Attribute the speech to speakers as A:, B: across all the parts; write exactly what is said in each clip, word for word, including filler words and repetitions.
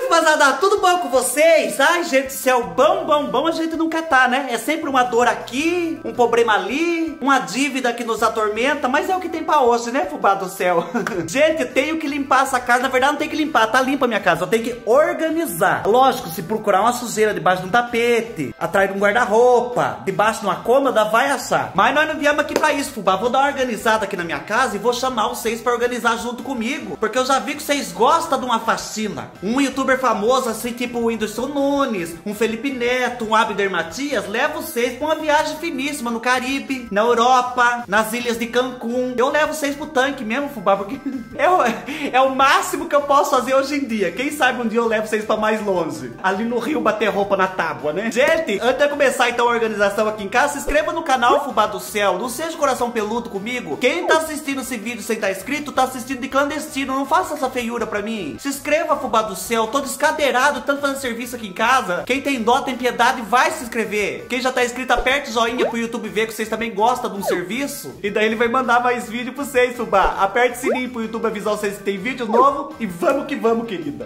A: fubazada, tudo bom com vocês? Ai, gente do céu, bom, bom, bom a gente nunca tá, né? É sempre uma dor aqui, um problema ali, uma dívida que nos atormenta, mas é o que tem pra hoje, né, fubá do céu? Gente, tenho que limpar essa casa, na verdade não tem que limpar, tá limpa a minha casa, eu tenho que organizar. Lógico, se procurar uma sujeira debaixo de um tapete, atrás de um guarda-roupa, debaixo de uma cômoda, vai achar. Mas nós não viemos aqui pra isso, fubá, vou dar uma organizada aqui na minha casa e vou chamar vocês pra organizar junto comigo, porque eu já vi que vocês gostam de uma faxina. Um youtuber famoso, assim, tipo o Whindersson Nunes, um Felipe Neto, um Abder Matias, leva vocês pra uma viagem finíssima no Caribe, na Europa, nas ilhas de Cancún. Eu levo vocês pro tanque mesmo, fubá, porque é o, é o máximo que eu posso fazer hoje em dia. Quem sabe um dia eu levo vocês pra mais longe, ali no Rio, bater roupa na tábua, né? Gente, antes de começar então a organização aqui em casa, se inscreva no canal Fubá do Céu, não seja coração peludo comigo. Quem tá assistindo esse vídeo sem estar inscrito, tá assistindo de clandestino, não faça essa feiura pra mim. Se inscreva, Fubá do Céu, tô descadeirado, tanto fazendo serviço aqui em casa. Quem tem dó, tem piedade, vai se inscrever. Quem já tá inscrito, aperte o joinha pro YouTube ver que vocês também gostam de um serviço, e daí ele vai mandar mais vídeo pra vocês, Fubá. Aperte o sininho pro YouTube avisar vocês que tem vídeo novo, e vamos que vamos, querida.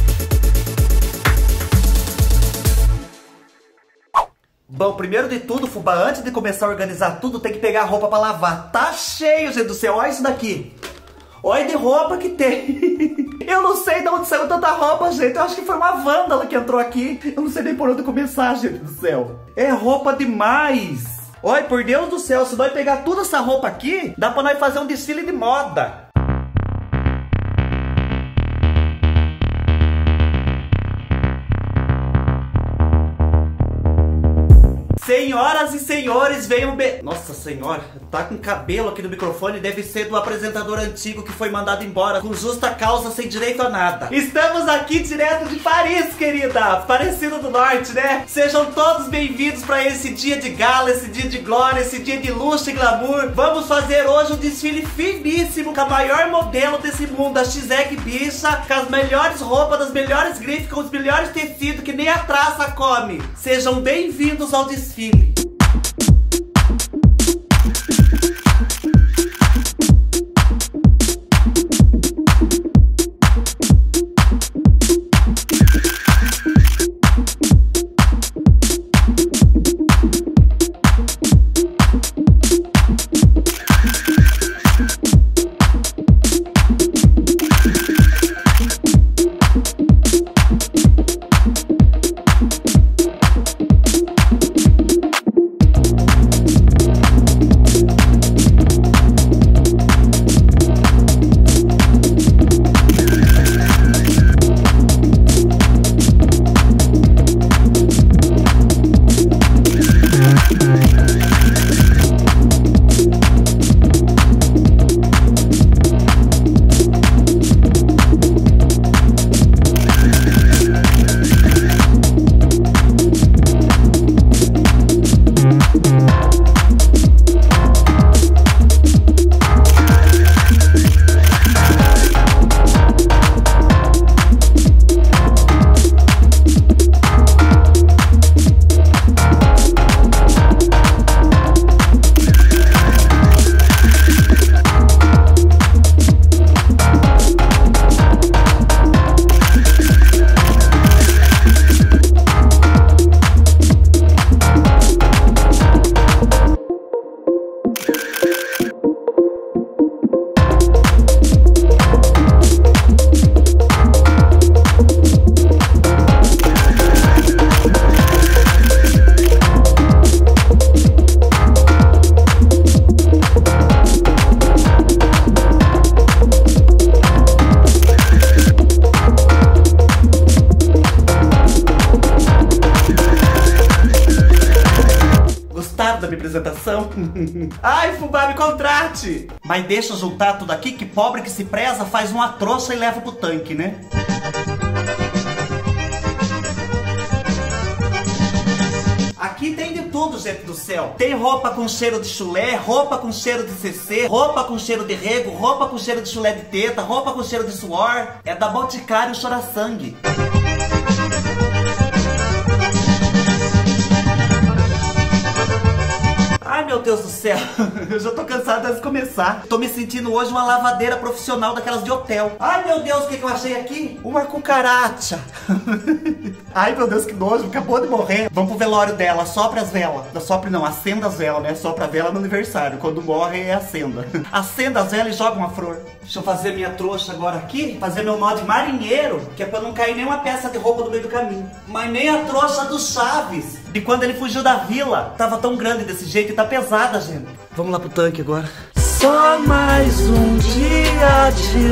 A: Bom, primeiro de tudo, fubá, antes de começar a organizar tudo, tem que pegar a roupa pra lavar. Tá cheio, gente do céu, olha isso daqui. Olha de roupa que tem. Eu não sei de onde saiu tanta roupa, gente. Eu acho que foi uma vândala que entrou aqui. Eu não sei nem por onde começar, gente do céu. É roupa demais. Olha, por Deus do céu, se nós pegar toda essa roupa aqui, dá pra nós fazer um desfile de moda. Senhoras e senhores, venham be... Nossa senhora, tá com cabelo aqui no microfone, deve ser do apresentador antigo que foi mandado embora com justa causa, sem direito a nada. Estamos aqui direto de Paris, querida, Aparecida do Norte, né? Sejam todos bem-vindos pra esse dia de gala, esse dia de glória, esse dia de luxo e glamour. Vamos fazer hoje um desfile finíssimo com a maior modelo desse mundo, a X-Egg Bicha, com as melhores roupas, das melhores grifes, com os melhores tecidos que nem a traça come. Sejam bem-vindos ao desfile. Da minha apresentação. Ai, fubá, me contrate. Mas deixa eu juntar tudo aqui, que pobre que se preza faz uma trouxa e leva pro tanque, né? Aqui tem de tudo, gente do céu. Tem roupa com cheiro de chulé, roupa com cheiro de C C, roupa com cheiro de rego, roupa com cheiro de chulé de teta, roupa com cheiro de suor. É da Boticário Chora-Sangue. Ai, meu meu Deus do céu. Eu já tô cansado antes de começar. Tô me sentindo hoje uma lavadeira profissional daquelas de hotel. Ai, meu Deus, o que, que eu achei aqui? Uma cucaracha. Ai, meu Deus, que nojo. Acabou de morrer. Vamos pro velório dela. Sopra as velas. Não sopra não, acenda as velas, né? Sopra a vela no aniversário. Quando morre, é acenda. Acenda as velas e joga uma flor. Deixa eu fazer minha trouxa agora aqui. Fazer meu nó de marinheiro, que é pra não cair nenhuma peça de roupa no meio do caminho. Mas nem a trouxa do Chaves, de quando ele fugiu da vila. Tava tão grande desse jeito e tá pesada, gente. Vamos lá pro tanque agora. Só mais um dia de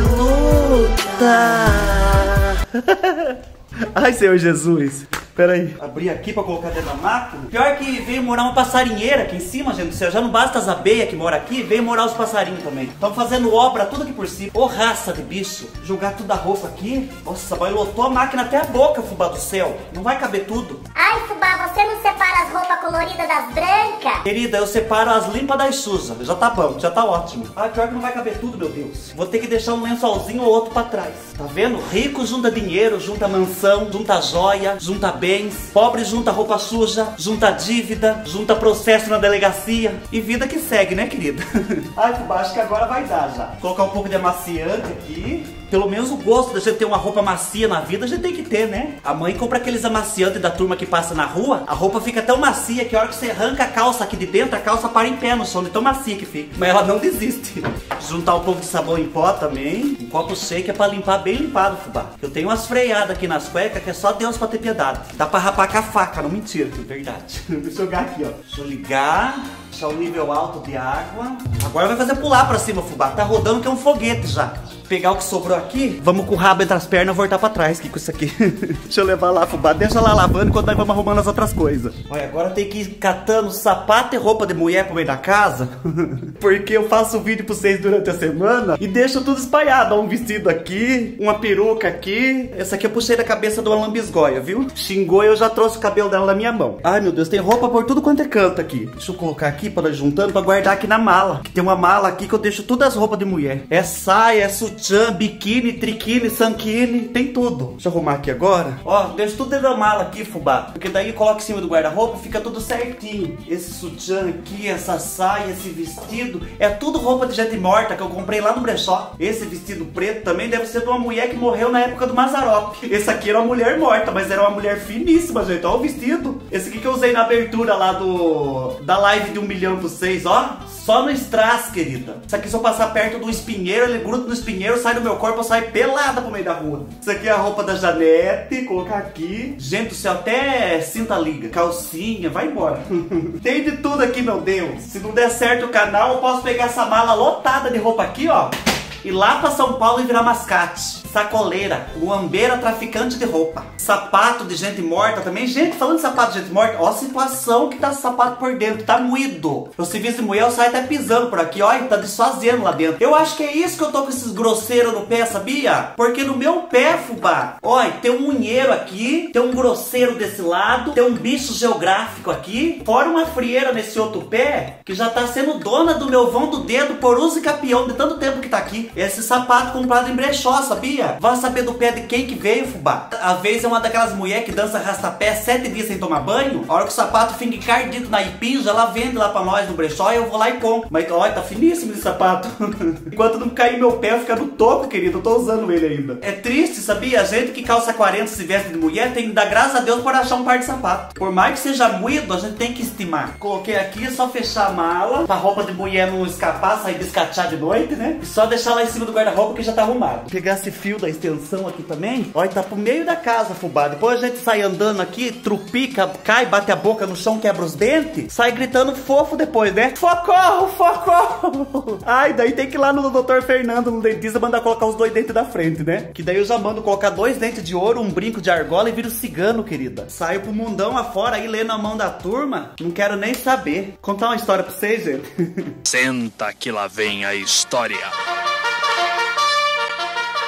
A: luta. Ai, Senhor Jesus. Pera aí. Abri aqui pra colocar dentro da máquina. Pior que veio morar uma passarinheira aqui em cima, gente do céu. Já não basta as abelhas que moram aqui, veio morar os passarinhos também. Estão fazendo obra tudo aqui por cima. Ô, raça de bicho. Jogar toda a roupa aqui. Nossa, mas lotou a máquina até a boca, fubá do céu. Não vai caber tudo.
B: Ai, fubá, você não separa as roupas coloridas das brancas?
A: Querida, eu separo as limpas das sujas. Já tá bom, já tá ótimo. Ah, pior que não vai caber tudo, meu Deus. Vou ter que deixar um lençolzinho ou outro pra trás. Tá vendo? Rico junta dinheiro, junta mansão, junta joia, junta bens. Pobre junta roupa suja, junta dívida, junta processo na delegacia. E vida que segue, né, querida? Ai, fubá, acho que agora vai dar já. Vou colocar um pouco de amaciante aqui. Pelo menos o gosto da gente ter uma roupa macia na vida, a gente tem que ter, né? A mãe compra aqueles amaciantes da turma que passa na rua, a roupa fica tão macia que a hora que você arranca a calça aqui de dentro, a calça para em pé no chão, de tão macia que fica. Mas ela não desiste. Juntar um pouco de sabão em pó também. Um copo seco é pra limpar bem limpado, fubá. Eu tenho umas freadas aqui nas cuecas que é só Deus pra ter piedade. Dá pra rapar com a faca, não mentira, é verdade. Deixa eu jogar aqui, ó. Deixa eu ligar. Deixar o nível alto de água. Agora vai fazer pular pra cima, fubá. Tá rodando que é um foguete já. Pegar o que sobrou aqui. Vamos com o rabo entre as pernas e voltar pra trás. Que com isso aqui? Deixa eu levar lá, fubá. Deixa lá lavando enquanto nós vamos arrumando as outras coisas. Olha, agora tem que ir catando sapato e roupa de mulher pro meio da casa. Porque eu faço vídeo pra vocês durante a semana e deixo tudo espalhado. Ó, um vestido aqui, uma peruca aqui. Essa aqui eu puxei da cabeça do Alan Bisgoia, viu? Xingou e eu já trouxe o cabelo dela na minha mão. Ai, meu Deus, tem roupa por tudo quanto é canto aqui. Deixa eu colocar aqui para nós juntando, pra guardar aqui na mala. Que tem uma mala aqui que eu deixo todas as roupas de mulher. É saia, é sutiã, biquíni, triquini, sanquini, tem tudo. Deixa eu arrumar aqui agora. Ó, deixo tudo dentro da mala aqui, fubá. Porque daí eu coloco em cima do guarda-roupa e fica tudo certinho. Esse sutiã aqui, essa saia, esse vestido, é tudo roupa de gente morta que eu comprei lá no brechó. Esse vestido preto também deve ser de uma mulher que morreu na época do Mazzaropi. Esse aqui era uma mulher morta, mas era uma mulher finíssima, gente. Ó o vestido. Esse aqui que eu usei na abertura lá do... da live de um milhão pra vocês, ó. Só no strass, querida. Isso aqui se eu passar perto do espinheiro, ele gruda no espinheiro, sai do meu corpo, eu saio pelada pro meio da rua. Isso aqui é a roupa da Janete, colocar aqui. Gente do céu, até cinta liga, calcinha, vai embora. Tem de tudo aqui, meu Deus. Se não der certo o canal, eu posso pegar essa mala lotada de roupa aqui, ó, e lá pra São Paulo e virar mascate. Sacoleira, guambeira, traficante de roupa. Sapato de gente morta também. Gente, falando de sapato de gente morta, ó a situação que tá o sapato por dentro, tá moído. O serviço de mulher, eu saio até pisando por aqui, ó, e tá desfazendo lá dentro. Eu acho que é isso que eu tô com esses grosseiros no pé, sabia? Porque no meu pé, fubá, ó, tem um unheiro aqui, tem um grosseiro desse lado, tem um bicho geográfico aqui, fora uma frieira nesse outro pé, que já tá sendo dona do meu vão do dedo por uso e capião de tanto tempo que tá aqui. Esse sapato comprado em brechó, sabia? Vai saber do pé de quem que veio, fubá. A vez é uma daquelas mulheres que dança arrasta-pé sete dias sem tomar banho. A hora que o sapato fica encardido na ipinja, ela vende lá pra nós no brechó e eu vou lá e compro. Mas olha, tá finíssimo esse sapato. Enquanto não cair meu pé, fica no topo, querido. Eu tô usando ele ainda. É triste, sabia? A gente que calça quarenta se veste de mulher tem que dar graças a Deus por achar um par de sapato. Por mais que seja moído, a gente tem que estimar. Coloquei aqui, é só fechar a mala pra roupa de mulher não escapar, sair descatear de noite, né? E só deixar lá em cima do guarda-roupa que já tá arrumado. Vou pegar esse fio da extensão aqui também. Olha, tá pro meio da casa, fubá. Depois a gente sai andando aqui, trupica, cai, bate a boca no chão, quebra os dentes, sai gritando fofo depois, né? Socorro, socorro! Ai, daí tem que ir lá no doutor Fernando, no dentista, mandar colocar os dois dentes da frente, né? Que daí eu já mando colocar dois dentes de ouro, um brinco de argola e viro cigano, querida. Saio pro mundão afora aí, lendo a mão da turma. Não quero nem saber. Contar uma história pra vocês, gente.
C: Senta que lá vem a história.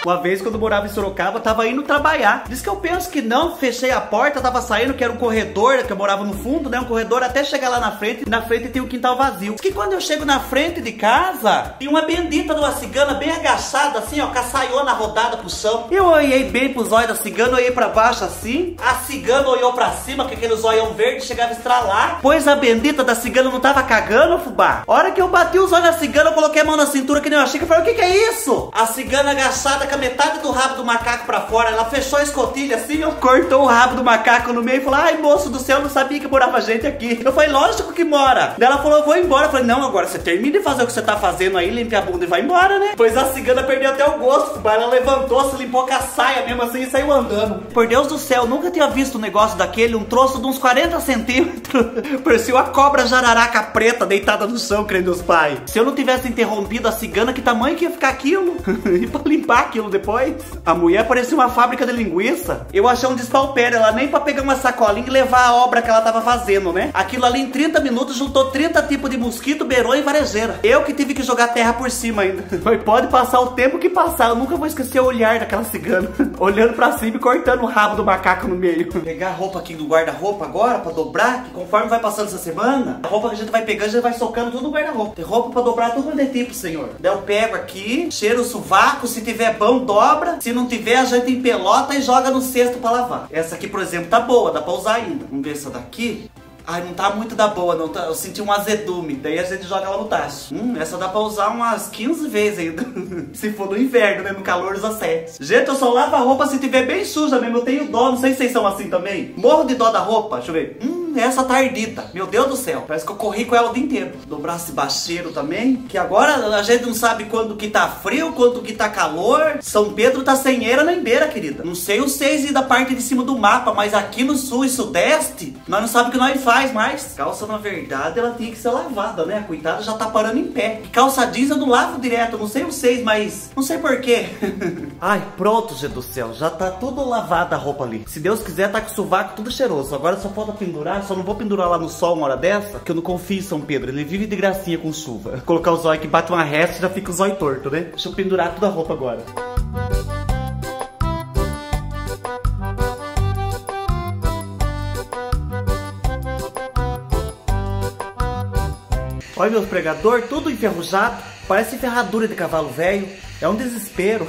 A: Uma vez, quando eu morava em Sorocaba, tava indo trabalhar. Diz que eu penso que não, fechei a porta, tava saindo, que era um corredor, que eu morava no fundo, né? Um corredor até chegar lá na frente, e na frente tem um quintal vazio. Diz que quando eu chego na frente de casa, tem uma bendita de uma cigana bem agachada, assim, ó, com a saiona rodada pro chão. Eu olhei bem pros olhos da cigana, olhei pra baixo assim. A cigana olhou pra cima, com aquele zoião verde, chegava a estralar. Pois a bendita da cigana não tava cagando, fubá. A hora que eu bati os olhos na cigana, eu coloquei a mão na cintura que nem uma chica e falei, o que que é isso? A cigana agachada com a metade do rabo do macaco pra fora, ela fechou a escotilha assim, ó, cortou o rabo do macaco no meio e falou, ai moço do céu, eu não sabia que morava gente aqui. Eu falei, lógico que mora. Daí ela falou, eu vou embora. Eu falei, não, agora você termina de fazer o que você tá fazendo aí, limpe a bunda e vai embora, né? Pois a cigana perdeu até o gosto, fubá. Ela levantou, se limpou com a saia mesmo assim e saiu andando. Por Deus do céu, nunca tinha visto um negócio daquele, um troço de uns quarenta centímetros. Parecia uma cobra jararaca preta deitada no chão, crendo os pais. Se eu não tivesse interrompido a cigana, que tamanho que ia ficar aquilo? E pra limpar aquilo depois? A mulher parecia uma fábrica de linguiça. Eu achei um despalpério, ela nem pra pegar uma sacolinha e levar a obra que ela tava fazendo, né? Aquilo ali em trinta minutos juntou trinta tipos de mosquito, beirou e varejeira. Eu que tive que jogar terra por cima ainda. Mas pode passar o tempo que passar, eu nunca vou esquecer o olhar daquela cigana. Olhando pra cima e cortando o rabo do macaco no meio. Pegar a roupa aqui do guarda-roupa agora pra dobrar, que conforme vai passando essa semana, a roupa que a gente vai pegando, a gente vai socando tudo no guarda-roupa. Tem roupa pra dobrar tudo quanto é tipo, senhor. Daí eu pego aqui, cheiro o sovaco, se tiver bom, dobra. Se não tiver, a gente empelota e joga no cesto pra lavar. Essa aqui, por exemplo, tá boa, dá pra usar ainda. Vamos ver essa daqui. Ai, não tá muito da boa, não tá, eu senti um azedume. Daí a gente joga ela no tacho. Hum, essa dá pra usar umas quinze vezes ainda. Se for no inverno, né? No calor usa sete. Gente, eu só lavo a roupa se tiver bem suja mesmo. Eu tenho dó, não sei se vocês são assim também. Morro de dó da roupa, deixa eu ver. Hum, essa tá ardida. Meu Deus do céu, parece que eu corri com ela o dia inteiro. Dobrar esse bacheiro também. Que agora a gente não sabe quando que tá frio, quando que tá calor. São Pedro tá sem eira nem beira, querida. Não sei os seis e da parte de cima do mapa, mas aqui no sul e sudeste, nós não sabemos o que nós faz mais. Calça, na verdade, ela tinha que ser lavada, né? A coitada já tá parando em pé. E calça jeans eu não lavo direto, não sei vocês, mas não sei porquê. Ai, pronto, gente do céu, já tá tudo lavada a roupa ali. Se Deus quiser, tá com o sovaco tudo cheiroso. Agora só falta pendurar, só não vou pendurar lá no sol uma hora dessa, que eu não confio em São Pedro, ele vive de gracinha com chuva. Colocar o zóio que bate uma resta, já fica o zóio torto, né? Deixa eu pendurar toda a roupa agora. Olha meus pregador, tudo enferrujado. Parece ferradura de cavalo velho. É um desespero.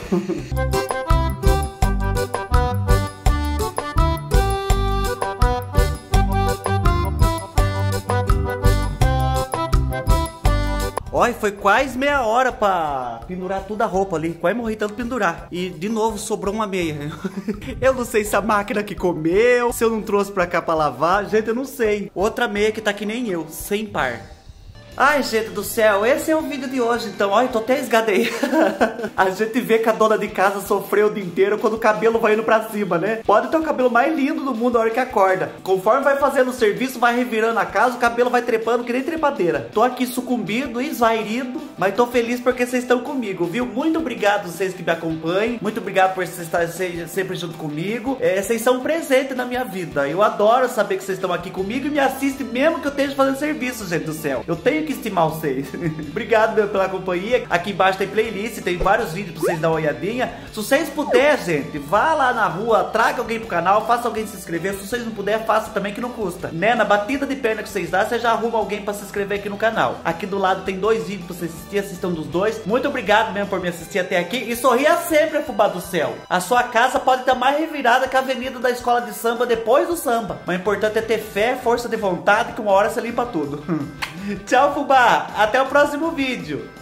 A: Olha, foi quase meia hora pra pendurar toda a roupa ali. Quase morri tanto pendurar. E de novo sobrou uma meia. Eu não sei se a máquina que comeu, se eu não trouxe pra cá pra lavar. Gente, eu não sei. Outra meia que tá que nem eu, sem par. Ai, gente do céu, esse é o vídeo de hoje, então. Olha, tô até esgadei. A gente vê que a dona de casa sofreu o dia inteiro quando o cabelo vai indo pra cima, né? Pode ter o cabelo mais lindo do mundo a hora que acorda. Conforme vai fazendo o serviço, vai revirando a casa, o cabelo vai trepando que nem trepadeira. Tô aqui sucumbido, esvairido, mas tô feliz porque vocês estão comigo, viu? Muito obrigado vocês que me acompanham. Muito obrigado por vocês estarem sempre junto comigo. É, vocês são um presente na minha vida. Eu adoro saber que vocês estão aqui comigo e me assistem mesmo que eu esteja fazendo serviço, gente do céu. Eu tenho que estimar vocês. Obrigado meu, pela companhia. Aqui embaixo tem playlist, tem vários vídeos pra vocês dar uma olhadinha. Se vocês puderem, gente, vá lá na rua, traga alguém pro canal, faça alguém se inscrever. Se vocês não puderem, faça também que não custa, né? Na batida de perna que vocês dão, você já arruma alguém pra se inscrever aqui no canal. Aqui do lado tem dois vídeos pra vocês assistir, assistam dos dois. Muito obrigado mesmo por me assistir até aqui. E sorria sempre, fubá do céu. A sua casa pode estar mais revirada que a avenida da escola de samba depois do samba. Mas o importante é ter fé, força de vontade, que uma hora você limpa tudo. Tchau, fubá! Até o próximo vídeo!